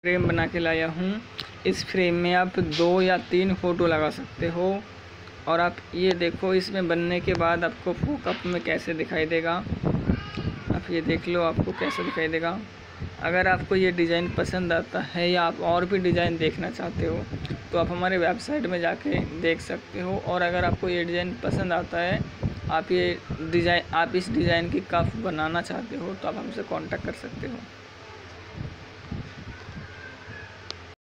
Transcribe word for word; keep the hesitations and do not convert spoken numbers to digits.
Frame बना के लाया हूँ। इस फ्रेम में आप दो या तीन फ़ोटो लगा सकते हो। और आप ये देखो, इसमें बनने के बाद आपको फोकप में कैसे दिखाई देगा। आप ये देख लो आपको कैसे दिखाई देगा। अगर आपको ये डिज़ाइन पसंद आता है या आप और भी डिज़ाइन देखना चाहते हो तो आप हमारे वेबसाइट में जाके देख सकते हो। और अगर आपको ये डिज़ाइन पसंद आता है, आप ये डिज़ाइन आप इस डिज़ाइन की कप बनाना चाहते हो तो आप हमसे कांटेक्ट कर सकते हो।